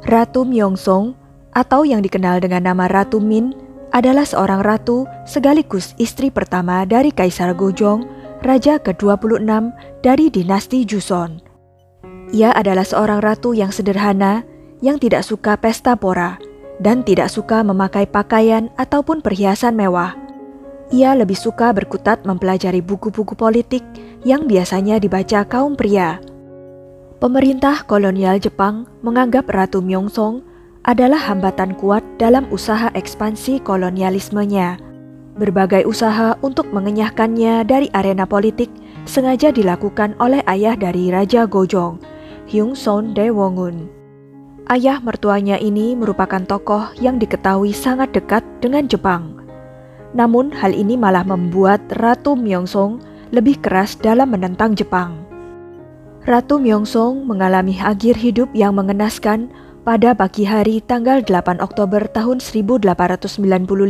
Ratu Myeongsong, atau yang dikenal dengan nama Ratu Min, adalah seorang ratu sekaligus istri pertama dari Kaisar Gojong, raja ke-26 dari dinasti Joseon. Ia adalah seorang ratu yang sederhana, yang tidak suka pesta pora, dan tidak suka memakai pakaian ataupun perhiasan mewah. Ia lebih suka berkutat mempelajari buku-buku politik yang biasanya dibaca kaum pria. Pemerintah kolonial Jepang menganggap Ratu Myeongsong adalah hambatan kuat dalam usaha ekspansi kolonialismenya. Berbagai usaha untuk mengenyahkannya dari arena politik sengaja dilakukan oleh ayah dari Raja Gojong, Hyungson Daewongun. Ayah mertuanya ini merupakan tokoh yang diketahui sangat dekat dengan Jepang. Namun hal ini malah membuat Ratu Myeongsong lebih keras dalam menentang Jepang. Ratu Myeongsong mengalami akhir hidup yang mengenaskan pada pagi hari tanggal 8 Oktober tahun 1895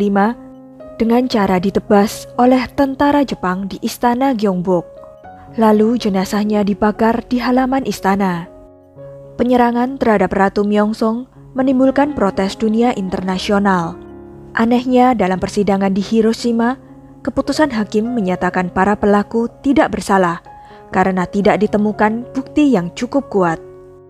dengan cara ditebas oleh tentara Jepang di Istana Gyeongbok. Lalu jenazahnya dibakar di halaman istana. Penyerangan terhadap Ratu Myeongsong menimbulkan protes dunia internasional. Anehnya, dalam persidangan di Hiroshima, keputusan hakim menyatakan para pelaku tidak bersalah karena tidak ditemukan bukti yang cukup kuat.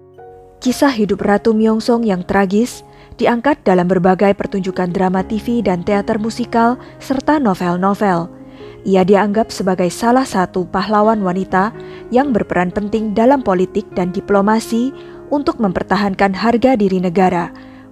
Kisah hidup Ratu Myeongsong yang tragis diangkat dalam berbagai pertunjukan drama TV dan teater musikal serta novel-novel. Ia dianggap sebagai salah satu pahlawan wanita yang berperan penting dalam politik dan diplomasi untuk mempertahankan harga diri negara.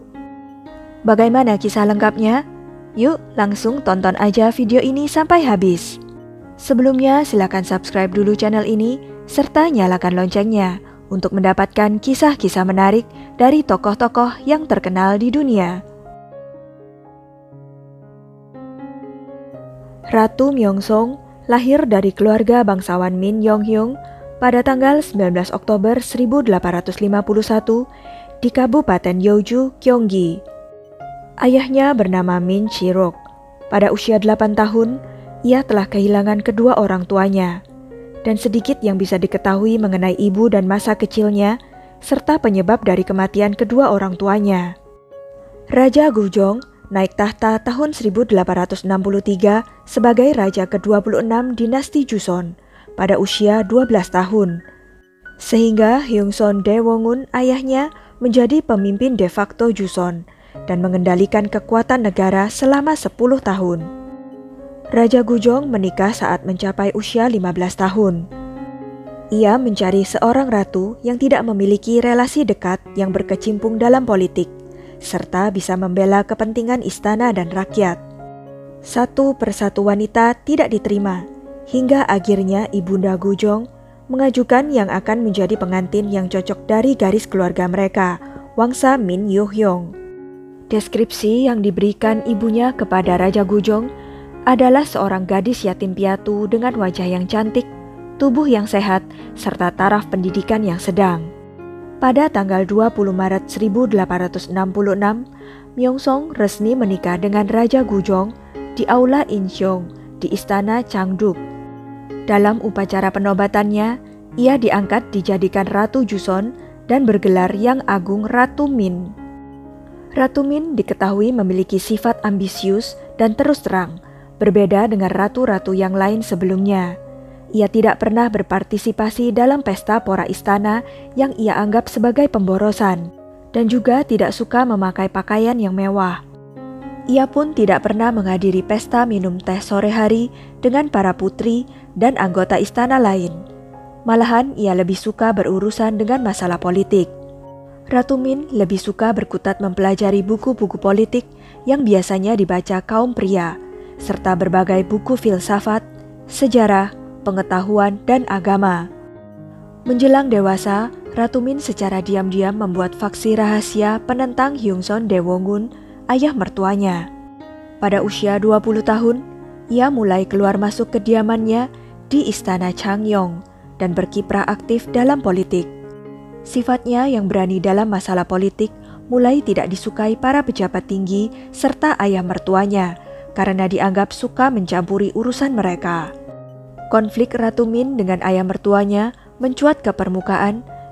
Bagaimana kisah lengkapnya? Yuk langsung tonton aja video ini sampai habis. Sebelumnya silakan subscribe dulu channel ini serta nyalakan loncengnya untuk mendapatkan kisah-kisah menarik dari tokoh-tokoh yang terkenal di dunia. Ratu Myeongsong lahir dari keluarga bangsawan Min Yonghyung pada tanggal 19 Oktober 1851 di Kabupaten Yeoju, Gyeonggi. Ayahnya bernama Min Chirok. Pada usia 8 tahun, ia telah kehilangan kedua orang tuanya. Dan sedikit yang bisa diketahui mengenai ibu dan masa kecilnya, serta penyebab dari kematian kedua orang tuanya. Raja Gojong naik tahta tahun 1863 sebagai Raja ke-26 dinasti Joseon pada usia 12 tahun. Sehingga Hyungson Daewongun ayahnya menjadi pemimpin de facto Joseon dan mengendalikan kekuatan negara selama 10 tahun. Raja Gojong menikah saat mencapai usia 15 tahun. Ia mencari seorang ratu yang tidak memiliki relasi dekat yang berkecimpung dalam politik, serta bisa membela kepentingan istana dan rakyat. Satu persatu wanita tidak diterima, hingga akhirnya Ibunda Gojong mengajukan yang akan menjadi pengantin yang cocok dari garis keluarga mereka, Wangsa Min Yo-hyung. Deskripsi yang diberikan ibunya kepada Raja Gojong adalah seorang gadis yatim piatu dengan wajah yang cantik, tubuh yang sehat, serta taraf pendidikan yang sedang. Pada tanggal 20 Maret 1866, Myeongsong resmi menikah dengan Raja Gojong di Aula Incheon di Istana Changduk. Dalam upacara penobatannya, ia diangkat dijadikan Ratu Joseon dan bergelar Yang Agung Ratu Min. Ratu Min diketahui memiliki sifat ambisius dan terus terang, berbeda dengan ratu-ratu yang lain sebelumnya. Ia tidak pernah berpartisipasi dalam pesta pora istana yang ia anggap sebagai pemborosan, dan juga tidak suka memakai pakaian yang mewah. Ia pun tidak pernah menghadiri pesta minum teh sore hari dengan para putri dan anggota istana lain. Malahan ia lebih suka berurusan dengan masalah politik. Ratu Min lebih suka berkutat mempelajari buku-buku politik yang biasanya dibaca kaum pria, serta berbagai buku filsafat, sejarah, pengetahuan, dan agama. Menjelang dewasa, Ratu Min secara diam-diam membuat faksi rahasia penentang Hyungson Daewongun, ayah mertuanya. Pada usia 20 tahun, ia mulai keluar masuk kediamannya di Istana Changyong dan berkiprah aktif dalam politik. Sifatnya yang berani dalam masalah politik mulai tidak disukai para pejabat tinggi serta ayah mertuanya, karena dianggap suka mencampuri urusan mereka. Konflik Ratu Min dengan ayah mertuanya mencuat ke permukaan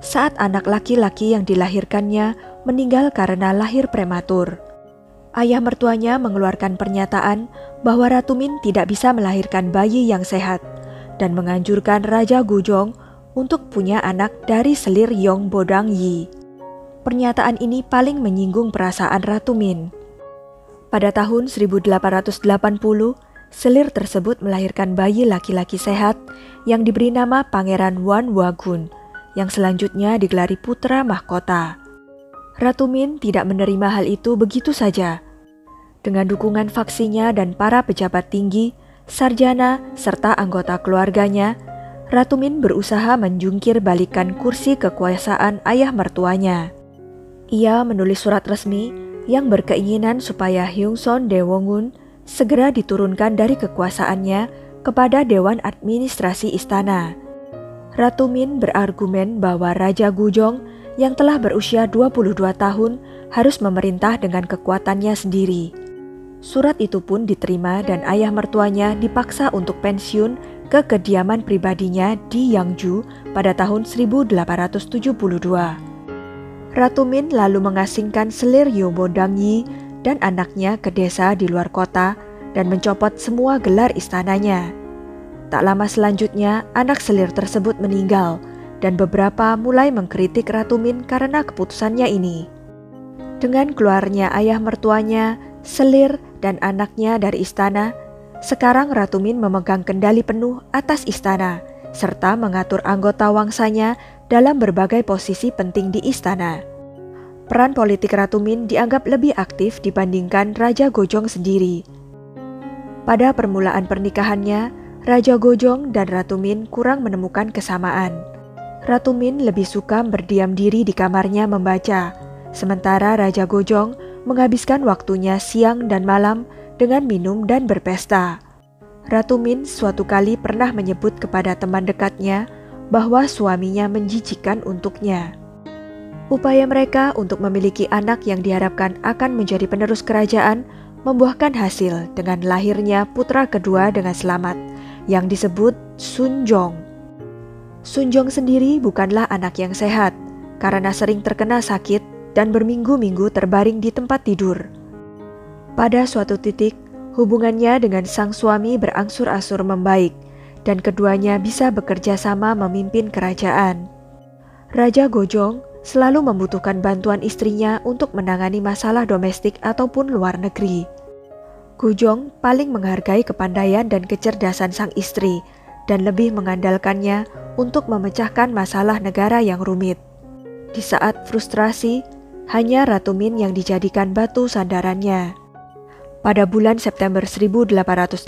saat anak laki-laki yang dilahirkannya meninggal karena lahir prematur. Ayah mertuanya mengeluarkan pernyataan bahwa Ratu Min tidak bisa melahirkan bayi yang sehat dan menganjurkan Raja Gojong untuk punya anak dari selir Yong Bodang Yi. Pernyataan ini paling menyinggung perasaan Ratu Min. Pada tahun 1880, selir tersebut melahirkan bayi laki-laki sehat yang diberi nama Pangeran Wan Wagun, yang selanjutnya digelari putra mahkota. Ratu Min tidak menerima hal itu begitu saja. Dengan dukungan faksinya dan para pejabat tinggi, sarjana, serta anggota keluarganya, Ratu Min berusaha menjungkir balikan kursi kekuasaan ayah mertuanya. Ia menulis surat resmi yang berkeinginan supaya Hyungson Daewongun segera diturunkan dari kekuasaannya kepada Dewan Administrasi Istana. Ratu Min berargumen bahwa Raja Gojong yang telah berusia 22 tahun harus memerintah dengan kekuatannya sendiri. Surat itu pun diterima dan ayah mertuanya dipaksa untuk pensiun ke kediaman pribadinya di Yangju pada tahun 1872. Ratu Min lalu mengasingkan selir Yobo Dangyi dan anaknya ke desa di luar kota dan mencopot semua gelar istananya. Tak lama selanjutnya, anak selir tersebut meninggal dan beberapa mulai mengkritik Ratu Min karena keputusannya ini. Dengan keluarnya ayah mertuanya, selir, dan anaknya dari istana, sekarang Ratu Min memegang kendali penuh atas istana, serta mengatur anggota wangsanya dalam berbagai posisi penting di istana. Peran politik Ratu Min dianggap lebih aktif dibandingkan Raja Gojong sendiri. Pada permulaan pernikahannya, Raja Gojong dan Ratu Min kurang menemukan kesamaan. Ratu Min lebih suka berdiam diri di kamarnya membaca, sementara Raja Gojong menghabiskan waktunya siang dan malam dengan minum dan berpesta. Ratu Min suatu kali pernah menyebut kepada teman dekatnya bahwa suaminya menjijikkan untuknya. Upaya mereka untuk memiliki anak yang diharapkan akan menjadi penerus kerajaan membuahkan hasil dengan lahirnya putra kedua dengan selamat, yang disebut Sun Jong. Sun Jong sendiri bukanlah anak yang sehat, karena sering terkena sakit dan berminggu-minggu terbaring di tempat tidur. Pada suatu titik, hubungannya dengan sang suami berangsur-angsur membaik, dan keduanya bisa bekerja sama memimpin kerajaan. Raja Gojong selalu membutuhkan bantuan istrinya untuk menangani masalah domestik ataupun luar negeri. Gojong paling menghargai kepandaian dan kecerdasan sang istri, dan lebih mengandalkannya untuk memecahkan masalah negara yang rumit. Di saat frustrasi, hanya Ratu Min yang dijadikan batu sandarannya. Pada bulan September 1881,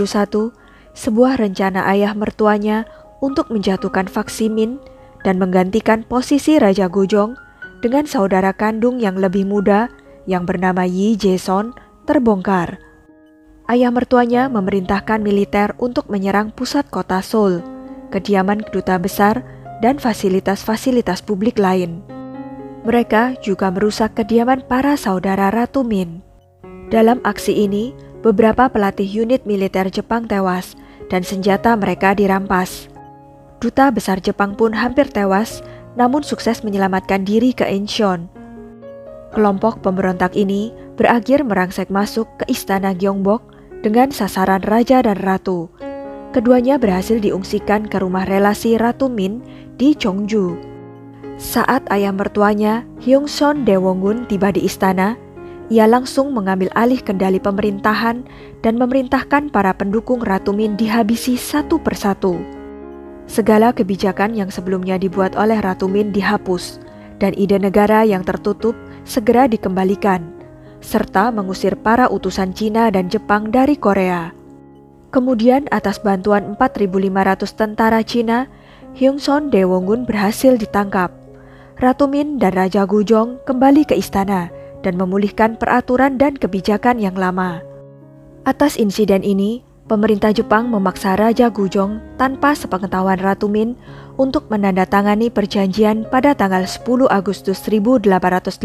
sebuah rencana ayah mertuanya untuk menjatuhkan faksi Min dan menggantikan posisi Raja Gojong dengan saudara kandung yang lebih muda yang bernama Yi Jae-son terbongkar. Ayah mertuanya memerintahkan militer untuk menyerang pusat kota Seoul, kediaman kedutaan besar, dan fasilitas-fasilitas publik lain. Mereka juga merusak kediaman para saudara Ratu Min. Dalam aksi ini, beberapa pelatih unit militer Jepang tewas dan senjata mereka dirampas. Duta besar Jepang pun hampir tewas, namun sukses menyelamatkan diri ke Incheon. Kelompok pemberontak ini berakhir merangsek masuk ke istana Gyeongbok dengan sasaran raja dan ratu. Keduanya berhasil diungsikan ke rumah relasi Ratu Min di Cheongju. Saat ayah mertuanya, Hyungson Daewongun, tiba di istana, ia langsung mengambil alih kendali pemerintahan dan memerintahkan para pendukung Ratu Min dihabisi satu persatu. Segala kebijakan yang sebelumnya dibuat oleh Ratu Min dihapus, dan ide negara yang tertutup segera dikembalikan, serta mengusir para utusan Cina dan Jepang dari Korea. Kemudian atas bantuan 4.500 tentara Cina, Hyungson Daewongun berhasil ditangkap. Ratu Min dan Raja Gojong kembali ke istana dan memulihkan peraturan dan kebijakan yang lama. Atas insiden ini, pemerintah Jepang memaksa Raja Gojong tanpa sepengetahuan Ratu Min untuk menandatangani perjanjian pada tanggal 10 Agustus 1882,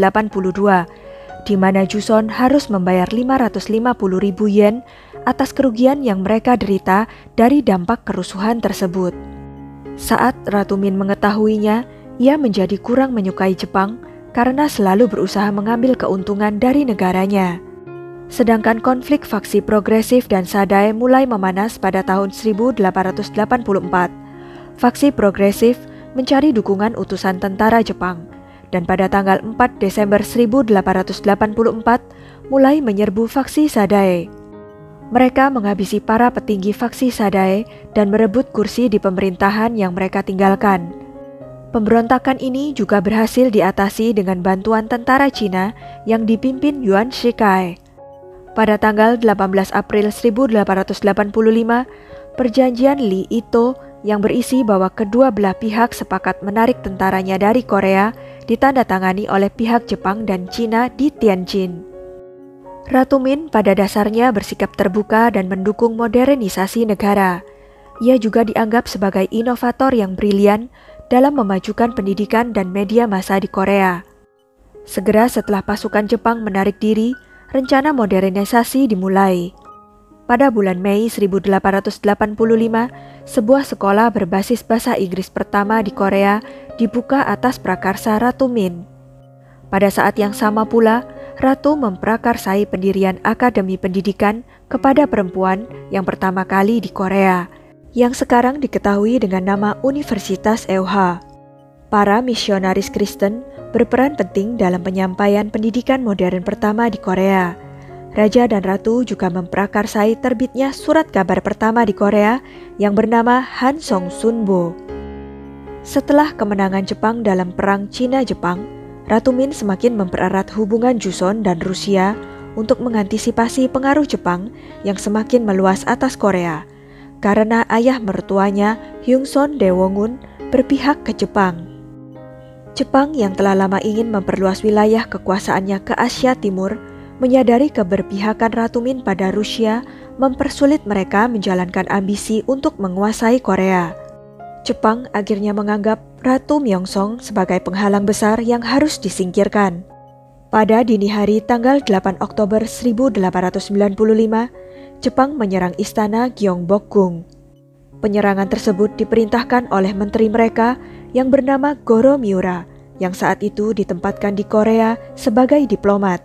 di mana Joseon harus membayar 550.000 yen atas kerugian yang mereka derita dari dampak kerusuhan tersebut. Saat Ratu Min mengetahuinya, Ia menjadi kurang menyukai Jepang karena selalu berusaha mengambil keuntungan dari negaranya. Sedangkan konflik faksi progresif dan Sadae mulai memanas pada tahun 1884. Faksi progresif mencari dukungan utusan tentara Jepang, dan pada tanggal 4 Desember 1884 mulai menyerbu faksi Sadae. Mereka menghabisi para petinggi faksi Sadae dan merebut kursi di pemerintahan yang mereka tinggalkan. Pemberontakan ini juga berhasil diatasi dengan bantuan tentara Cina yang dipimpin Yuan Shikai. Pada tanggal 18 April 1885, perjanjian Li Ito yang berisi bahwa kedua belah pihak sepakat menarik tentaranya dari Korea ditandatangani oleh pihak Jepang dan Cina di Tianjin. Ratu Min pada dasarnya bersikap terbuka dan mendukung modernisasi negara. Ia juga dianggap sebagai inovator yang brilian dalam memajukan pendidikan dan media massa di Korea. Segera setelah pasukan Jepang menarik diri, rencana modernisasi dimulai. Pada bulan Mei 1885, sebuah sekolah berbasis bahasa Inggris pertama di Korea dibuka atas prakarsa Ratu Min. Pada saat yang sama pula, Ratu memprakarsai pendirian Akademi Pendidikan kepada perempuan yang pertama kali di Korea, yang sekarang diketahui dengan nama Universitas Euha. Para misionaris Kristen berperan penting dalam penyampaian pendidikan modern pertama di Korea. Raja dan Ratu juga memprakarsai terbitnya surat kabar pertama di Korea yang bernama Hansong Sunbo. Setelah kemenangan Jepang dalam Perang Cina-Jepang, Ratu Min semakin mempererat hubungan Joseon dan Rusia untuk mengantisipasi pengaruh Jepang yang semakin meluas atas Korea, karena ayah mertuanya Hyungson Daewongun berpihak ke Jepang. Jepang yang telah lama ingin memperluas wilayah kekuasaannya ke Asia Timur menyadari keberpihakan Ratu Min pada Rusia mempersulit mereka menjalankan ambisi untuk menguasai Korea. Jepang akhirnya menganggap Ratu Myeongsong sebagai penghalang besar yang harus disingkirkan. Pada dini hari tanggal 8 Oktober 1895, Jepang menyerang istana Gyeongbokgung. Penyerangan tersebut diperintahkan oleh menteri mereka yang bernama Goro Miura, yang saat itu ditempatkan di Korea sebagai diplomat.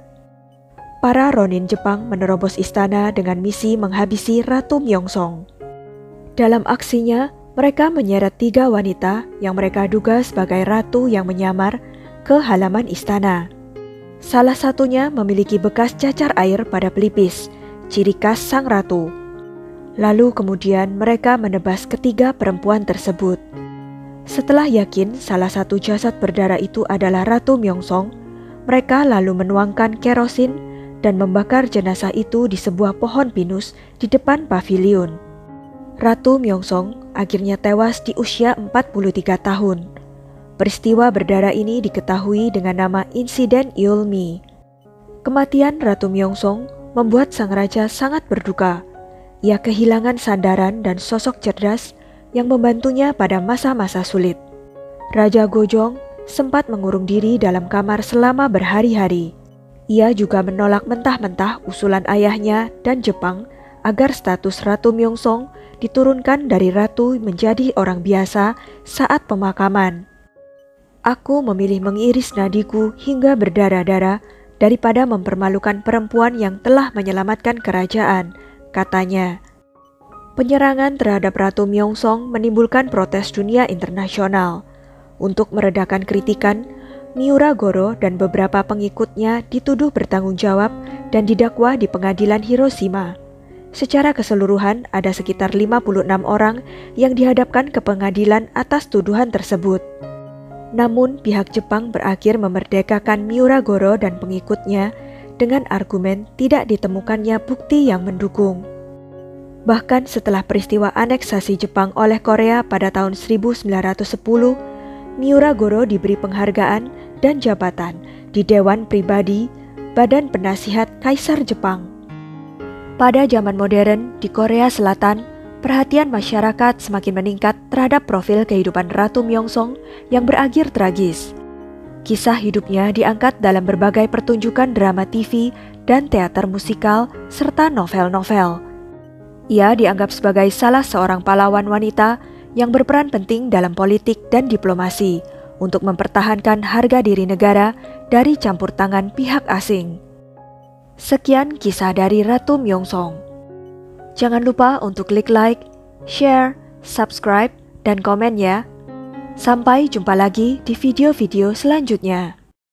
Para ronin Jepang menerobos istana dengan misi menghabisi Ratu Myeongsong. Dalam aksinya, mereka menyeret 3 wanita yang mereka duga sebagai ratu yang menyamar ke halaman istana. Salah satunya memiliki bekas cacar air pada pelipis, ciri khas sang ratu. Lalu kemudian mereka menebas ketiga perempuan tersebut. Setelah yakin salah satu jasad berdarah itu adalah Ratu Myeongsong, mereka lalu menuangkan kerosin dan membakar jenazah itu di sebuah pohon pinus di depan paviliun. Ratu Myeongsong akhirnya tewas di usia 43 tahun. Peristiwa berdarah ini diketahui dengan nama Insiden Yeolmi. Kematian Ratu Myeongsong membuat sang raja sangat berduka. Ia kehilangan sandaran dan sosok cerdas yang membantunya pada masa-masa sulit. Raja Gojong sempat mengurung diri dalam kamar selama berhari-hari. Ia juga menolak mentah-mentah usulan ayahnya dan Jepang agar status Ratu Myeongsong diturunkan dari ratu menjadi orang biasa saat pemakaman. Aku memilih mengiris nadiku hingga berdarah-darah daripada mempermalukan perempuan yang telah menyelamatkan kerajaan, katanya. Penyerangan terhadap Ratu Myeongsong menimbulkan protes dunia internasional. Untuk meredakan kritikan, Miura Goro dan beberapa pengikutnya dituduh bertanggung jawab dan didakwa di pengadilan Hiroshima. Secara keseluruhan ada sekitar 56 orang yang dihadapkan ke pengadilan atas tuduhan tersebut. Namun pihak Jepang berakhir memerdekakan Miura Goro dan pengikutnya dengan argumen tidak ditemukannya bukti yang mendukung. Bahkan setelah peristiwa aneksasi Jepang oleh Korea pada tahun 1910, Miura Goro diberi penghargaan dan jabatan di Dewan Pribadi Badan Penasihat Kaisar Jepang. Pada zaman modern di Korea Selatan, perhatian masyarakat semakin meningkat terhadap profil kehidupan Ratu Myeongsong yang berakhir tragis. Kisah hidupnya diangkat dalam berbagai pertunjukan drama TV dan teater musikal serta novel-novel. Ia dianggap sebagai salah seorang pahlawan wanita yang berperan penting dalam politik dan diplomasi untuk mempertahankan harga diri negara dari campur tangan pihak asing. Sekian kisah dari Ratu Myeongsong. Jangan lupa untuk klik like, share, subscribe, dan komen ya. Sampai jumpa lagi di video-video selanjutnya.